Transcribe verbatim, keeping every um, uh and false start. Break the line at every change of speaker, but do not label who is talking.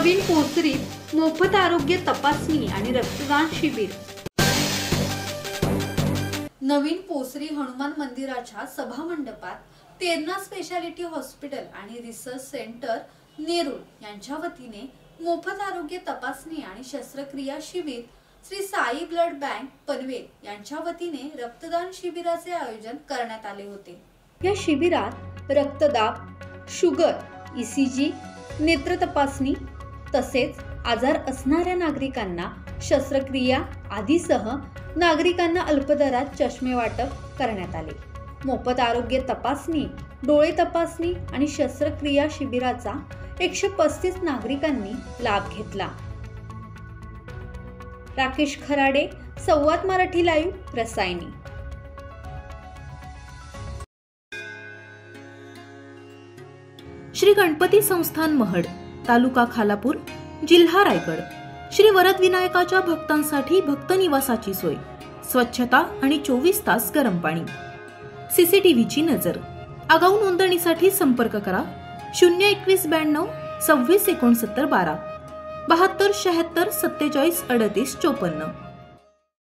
नवीन पोसरीत मोफत आरोग्य तपासणी आणि रक्तदान शिबिर। नवीन पोसरी हनुमान मंदिराच्या सभा मंडपात तेरणा स्पेशालिटी हॉस्पिटल आणि रिसर्च सेंटर नेरूळ यांच्या वतीने मोफत आरोग्य तपासणी आणि शस्त्रक्रिया शिबिर, श्री साई ब्लड बँक पनवेल यांच्या वतीने रक्तदान शिबिराचे आयोजन करण्यात आले होते। या शिबिरात रक्तदाब, शुगर, ईसीजी, नेत्र तपासणी तसेच आजार असणाऱ्या नागरिकांना शस्त्रक्रिया आदीसह नागरिकांना अल्पदरात चष्मे वाटप करण्यात आले। मोफत आरोग्य तपासणी, डोळे तपासणी आणि शस्त्रक्रिया शिबिराचा एकशे पस्तीस नागरिकांनी लाभ घेतला। राकेश खराडे, संवाद मराठी लाईव्ह, रसायनी।
श्री गणपती संस्थान महड, तालुका खालापूर, जिल्हा रायगड। श्री वरद विनायकाच्या भक्तांसाठी भक्त निवासाची सोय, स्वच्छता आणि चोवीस तास गरम पाणी, सीसीटीव्हीची नजर। आगाऊ नोंदणीसाठी संपर्क करा शून्य एकवीस ब्याण्णव सव्वीस एकोणसत्तर बारा बहात्तर शहात्तर सत्तेचाळीस अडतीस चोपन्न।